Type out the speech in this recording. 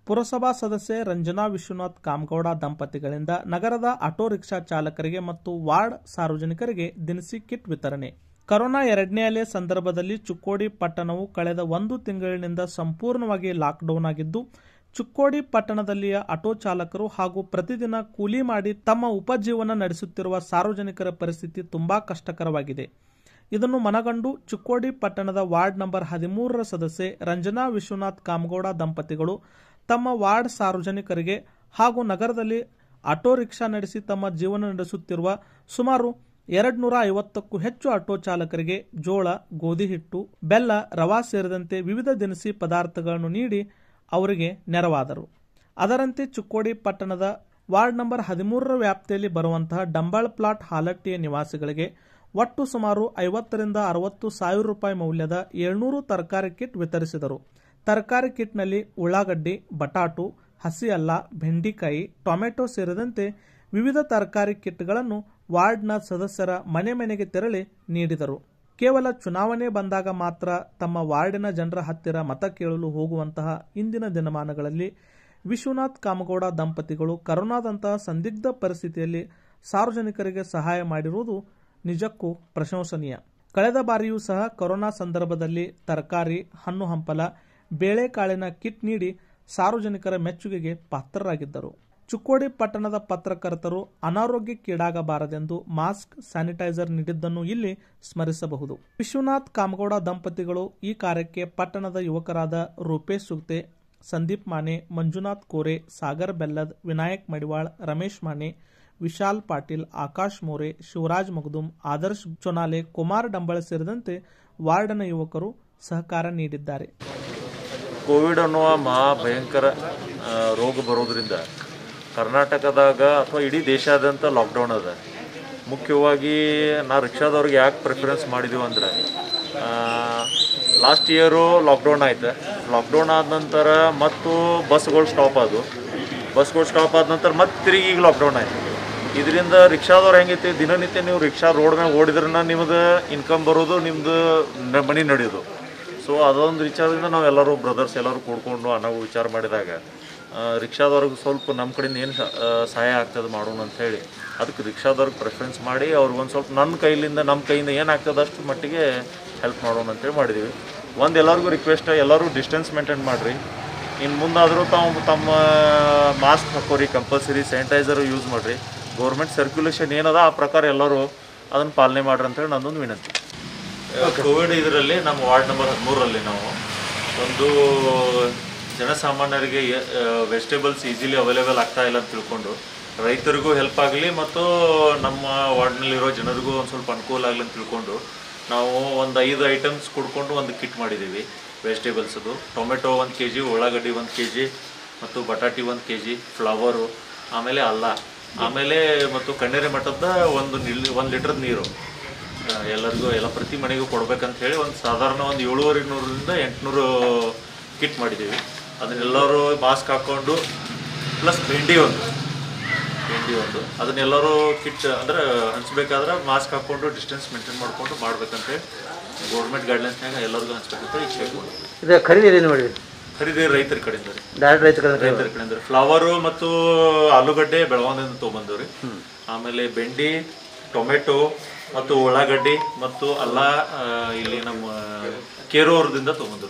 ಪುರಸಭಾ ಸದಸ್ಯೆ ರಂಜನಾ ವಿಶ್ವನಾಥ್ ಕಾಮಗೌಡ ದಂಪತಿಗಳಿಂದ ನಗರದ ಆಟೋ ರಿಕ್ಷಾ ಚಾಲಕರಿಗೆ ಮತ್ತು ವಾರ್ಡ್ ಸಾರ್ವಜನಿಕರಿಗೆ ದಿನಸಿ ಕಿಟ್ ವಿತರಣೆ. ಕೊರೋನಾ ಎರಡನೇ ಅಲೆ ಸಂದರ್ಭದಲ್ಲಿ ಚಿಕ್ಕೋಡಿ ಪಟ್ಟಣವು ಕಳೆದ 1 ತಿಂಗಳಿನಿಂದ ಸಂಪೂರ್ಣವಾಗಿ ಲಾಕ್ಡೌನ್ ಆಗಿದ್ದು, ಚಿಕ್ಕೋಡಿ ಪಟ್ಟಣದಲ್ಲಿಯ ಆಟೋ ಚಾಲಕರು ಹಾಗೂ ಪ್ರತಿದಿನ ಕೂಲಿ ಮಾಡಿ ತಮ್ಮ ಉಪಜೀವನ ನಡೆಸುತ್ತಿರುವ ಸಾರ್ವಜನಿಕರ ಪರಿಸ್ಥಿತಿ ತುಂಬಾ ಕಷ್ಟಕರವಾಗಿದೆ. ಇದನ್ನು ಮನಗಂಡು ಚಿಕ್ಕೋಡಿ ಪಟ್ಟಣದ ವಾರ್ಡ್ ನಂಬರ್ 13ರ ಸದಸ್ಯೆ ರಂಜನಾ ವಿಶ್ವನಾಥ್ ಕಾಮಗೌಡ ದಂಪತಿಗಳು ತಮ್ಮ ವಾರ್ಡ್ ಸಾರ್ವಜನಿಕರಿಗೆ ಹಾಗೂ ನಗರದಲ್ಲಿ ಆಟೋ ರಿಕ್ಷಾ ನಡೆಸಿ ತಮ್ಮ ಜೀವನ ನಡೆಸುತ್ತಿರುವ ಸುಮಾರು 250ಕ್ಕೂ ಹೆಚ್ಚು ಆಟೋ ಚಾಲಕರಿಗೆ ಜೋಳ, ಗೋಧಿ ಹಿಟ್ಟು, ಬೆಲ್ಲ, ರವಾ ಸೇರಿದಂತೆ ವಿವಿಧ ದಿನಸಿ ಪದಾರ್ಥಗಳನ್ನು ನೀಡಿ ಅವರಿಗೆ ನೆರವಾದರು. ಅದರಂತೆ ಚಿಕ್ಕೋಡಿ ಪಟ್ಟಣದ ವಾರ್ಡ್ ನಂಬರ್ 13ರ ವ್ಯಾಪ್ತಿಯಲ್ಲಿ ಬರುವಂತಹ ಡಂಬಾಳ್ ಪ್ಲಾಟ್ ಹಾಲಟ್ಟಿಯ ನಿವಾಸಿಗಳಿಗೆ ಒಟ್ಟು ಸುಮಾರು 50ರಿಂದ 60 ಸಾವಿರ ರೂಪಾಯಿ ಮೌಲ್ಯದ 700 ತರಕಾರಿ ಕಿಟ್ ವಿತರಿಸಿದರು. ತರಕಾರಿ ಕಿಟ್ನಲ್ಲಿ ಉಳ್ಳಾಗಡ್ಡಿ, ಬಟಾಟು, ಹಸಿ ಅಲ್ಲ, ಬೆಂಡಿಕಾಯಿ, ಟೊಮೆಟೊ ಸೇರಿದಂತೆ ವಿವಿಧ ತರಕಾರಿ ಕಿಟ್ಗಳನ್ನು ವಾರ್ಡ್ನ ಸದಸ್ಯರ ಮನೆ ಮನೆಗೆ ತೆರಳಿ ನೀಡಿದರು. ಕೇವಲ ಚುನಾವಣೆ ಬಂದಾಗ ಮಾತ್ರ ತಮ್ಮ ವಾರ್ಡಿನ ಜನರ ಹತ್ತಿರ ಮತ ಕೇಳಲು ಹೋಗುವಂತಹ ಇಂದಿನ ದಿನಮಾನಗಳಲ್ಲಿ ವಿಶ್ವನಾಥ್ ಕಾಮಗೌಡ ದಂಪತಿಗಳು ಕರೋನಾದಂತಹ ಸಂದಿಗ್ಧ ಪರಿಸ್ಥಿತಿಯಲ್ಲಿ ಸಾರ್ವಜನಿಕರಿಗೆ ಸಹಾಯ ಮಾಡಿರುವುದು ನಿಜಕ್ಕೂ ಪ್ರಶಂಸನೀಯ. ಕಳೆದ ಬಾರಿಯೂ ಸಹ ಕೊರೋನಾ ಸಂದರ್ಭದಲ್ಲಿ ತರಕಾರಿ, ಹಣ್ಣು ಹಂಪಲ, ಬೇಳೆಕಾಳಿನ ಕಿಟ್ ನೀಡಿ ಸಾರ್ವಜನಿಕರ ಮೆಚ್ಚುಗೆಗೆ ಪಾತ್ರರಾಗಿದ್ದರು. ಚಿಕ್ಕೋಡಿ ಪಟ್ಟಣದ ಪತ್ರಕರ್ತರು ಅನಾರೋಗ್ಯಕ್ಕೀಡಾಗಬಾರದೆಂದು ಮಾಸ್ಕ್, ಸ್ಯಾನಿಟೈಸರ್ ನೀಡಿದ್ದನ್ನು ಇಲ್ಲಿ ಸ್ಮರಿಸಬಹುದು. ವಿಶ್ವನಾಥ್ ಕಾಮಗೌಡ ದಂಪತಿಗಳು ಈ ಕಾರ್ಯಕ್ಕೆ ಪಟ್ಟಣದ ಯುವಕರಾದ ರೂಪೇಶ್ ಸುಗ್ತೆ, ಸಂದೀಪ್ ಮಾನೆ, ಮಂಜುನಾಥ್ ಕೋರೆ, ಸಾಗರ್ ಬೆಲ್ಲದ್, ವಿನಾಯಕ್ ಮಡಿವಾಳ್, ರಮೇಶ್ ಮಾನೆ, ವಿಶಾಲ್ ಪಾಟೀಲ್, ಆಕಾಶ್ ಮೋರೆ, ಶಿವರಾಜ್ ಮಗದುಂ, ಆದರ್ಶ್ ಚೊನಾಲೆ, ಕುಮಾರ್ ಡಂಬಳ ಸೇರಿದಂತೆ ವಾರ್ಡ್ನ ಯುವಕರು ಸಹಕಾರ ನೀಡಿದ್ದಾರೆ. ಕೋವಿಡ್ ಅನ್ನುವ ಮಹಾ ಭಯಂಕರ ರೋಗ ಬರೋದ್ರಿಂದ ಕರ್ನಾಟಕದಾಗ ಅಥವಾ ಇಡೀ ದೇಶಾದ್ಯಂತ ಲಾಕ್ಡೌನ್ ಅದ. ಮುಖ್ಯವಾಗಿ ನಾವು ರಿಕ್ಷಾದವ್ರಿಗೆ ಯಾಕೆ ಪ್ರಿಫರೆನ್ಸ್ ಮಾಡಿದೀವಿ ಅಂದ್ರೆ, ಲಾಸ್ಟ್ ಇಯರು ಲಾಕ್ಡೌನ್ ಆಯ್ತು. ಲಾಕ್ಡೌನ್ ಆದ ನಂತರ ಮತ್ತು ಬಸ್ಗಳು ಸ್ಟಾಪ್ ಆದವು. ಆದ ನಂತರ ಮತ್ತೆ ತಿರುಗಿ ಈಗ ಲಾಕ್ಡೌನ್ ಆಯ್ತು. ಇದರಿಂದ ರಿಕ್ಷಾದವ್ರು ಹೆಂಗೈತಿ, ದಿನನಿತ್ಯ ನೀವು ರಿಕ್ಷಾ ರೋಡ್ ಮ್ಯಾಗ ಓಡಿದ್ರನ್ನ ನಿಮ್ಮದು ಇನ್ಕಮ್ ಬರೋದು, ನಿಮ್ಮದು ಮನಿ ನಡೆಯೋದು. ಸೊ ಅದೊಂದು ವಿಚಾರದಿಂದ ನಾವೆಲ್ಲರೂ ಬ್ರದರ್ಸ್ ಎಲ್ಲರೂ ಕೂಡ್ಕೊಂಡು ನಾವು ವಿಚಾರ ಮಾಡಿದಾಗ ರಿಕ್ಷಾದವ್ರಿಗೆ ಸ್ವಲ್ಪ ನಮ್ಮ ಕಡೆಯಿಂದ ಏನು ಸಹಾಯ ಆಗ್ತದೆ ಮಾಡೋಣ ಅಂತ ಹೇಳಿ ಅದಕ್ಕೆ ರಿಕ್ಷಾದವ್ರಿಗೆ ಪ್ರಿಫರೆನ್ಸ್ ಮಾಡಿ ಅವ್ರಿಗೊಂದು ಸ್ವಲ್ಪ ನಮ್ಮ ಕೈಯಿಂದ ಏನಾಗ್ತದೆ ಅಷ್ಟು ಮಟ್ಟಿಗೆ ಹೆಲ್ಪ್ ಮಾಡೋಣ ಅಂತೇಳಿ ಮಾಡಿದ್ದೀವಿ. ಎಲ್ಲರಿಗೂ ರಿಕ್ವೆಸ್ಟ್, ಎಲ್ಲರೂ ಡಿಸ್ಟೆನ್ಸ್ ಮೇಂಟೈನ್ ಮಾಡಿರಿ. ಇನ್ನು ಮುಂದಾದರೂ ತಮ್ಮ ಮಾಸ್ಕ್ ಹಾಕೋರಿ, ಕಂಪಲ್ಸರಿ ಸ್ಯಾನಿಟೈಸರ್ ಯೂಸ್ ಮಾಡಿರಿ. ಗೌರ್ಮೆಂಟ್ ಸರ್ಕ್ಯುಲೇಷನ್ ಏನದ ಆ ಪ್ರಕಾರ ಎಲ್ಲರೂ ಅದನ್ನು ಪಾಲನೆ ಮಾಡ್ರಿ ಅಂತೇಳಿ ನನ್ನೊಂದು ವಿನಂತಿ. ಕೋವಿಡ್ ಇದರಲ್ಲಿ ನಮ್ಮ ವಾರ್ಡ್ ನಂಬರ್ 13ರಲ್ಲಿ ನಾವು ಒಂದು ಜನಸಾಮಾನ್ಯರಿಗೆ ವೆಜಿಟೇಬಲ್ಸ್ ಈಸಿಲಿ ಅವೈಲೇಬಲ್ ಆಗ್ತಾ ಇಲ್ಲ ಅಂತ ತಿಳ್ಕೊಂಡು ರೈತರಿಗೂ ಹೆಲ್ಪ್ ಆಗಲಿ ಮತ್ತು ನಮ್ಮ ವಾರ್ಡ್ನಲ್ಲಿರೋ ಜನರಿಗೂ ಒಂದು ಸ್ವಲ್ಪ ಅನುಕೂಲ ಆಗಲಿ ಅಂತ ತಿಳ್ಕೊಂಡು ನಾವು ಒಂದು 5 ಐಟಮ್ಸ್ ಕೊಡ್ಕೊಂಡು ಒಂದು ಕಿಟ್ ಮಾಡಿದ್ದೀವಿ. ವೆಜಿಟೇಬಲ್ಸದು ಟೊಮೆಟೊ 1 kg, ಉಳ್ಳಾಗಡ್ಡಿ 1 kg ಮತ್ತು ಬಟಾಟಿ 1 kg, ಫ್ಲವರು, ಆಮೇಲೆ ಅಲ್ಲ, ಆಮೇಲೆ ಮತ್ತು ಕಣ್ಣೇರಿ ಮಠದ 1 ಲೀಟರ್ ನೀರು ಎಲ್ಲರಿಗೂ ಪ್ರತಿ ಮನೆಗೂ ಕೊಡ್ಬೇಕಂತ ಹೇಳಿ ಒಂದು ಸಾಧಾರಣ 750ರಿಂದ 800 ಕಿಟ್ ಮಾಡಿದ್ದೀವಿ. ಅದನ್ನೆಲ್ಲರೂ ಮಾಸ್ಕ್ ಹಾಕ್ಕೊಂಡು ಪ್ಲಸ್ ಬೆಂಡಿ ಒಂದು ಅದನ್ನೆಲ್ಲರೂ ಕಿಟ್ ಅಂದರೆ ಹಂಚ್ಬೇಕಾದ್ರೆ ಮಾಸ್ಕ್ ಹಾಕ್ಕೊಂಡು ಡಿಸ್ಟೆನ್ಸ್ ಮೇಂಟೈನ್ ಮಾಡಿಕೊಂಡು ಮಾಡ್ಬೇಕಂತೇಳಿ ಗೌರ್ಮೆಂಟ್ ಗೈಡ್ಲೈನ್ಸ್ನಾಗ ಎಲ್ಲರಿಗೂ ಹಂಚ್ಬೇಕಂತ ಇಚ್ಛೆ ಇದು ಖರೀದಿ ರೈತರ ಕಡೆಯಿಂದ ಫ್ಲವರು ಮತ್ತು ಆಲೂಗಡ್ಡೆ ಬೆಳಗಾವಿಯಿಂದ ತೊಗೊಂಬಂದವ್ರಿ. ಆಮೇಲೆ ಬೆಂಡಿ, ಟೊಮೆಟೊ ಮತ್ತು ಉಳ್ಳಾಗಡ್ಡಿ ಮತ್ತು ಅಲ್ಲ ಇಲ್ಲಿ ನಮ್ಮ ಕೇರೂರದಿಂದ ತೊಗೊಂಡ್ರು.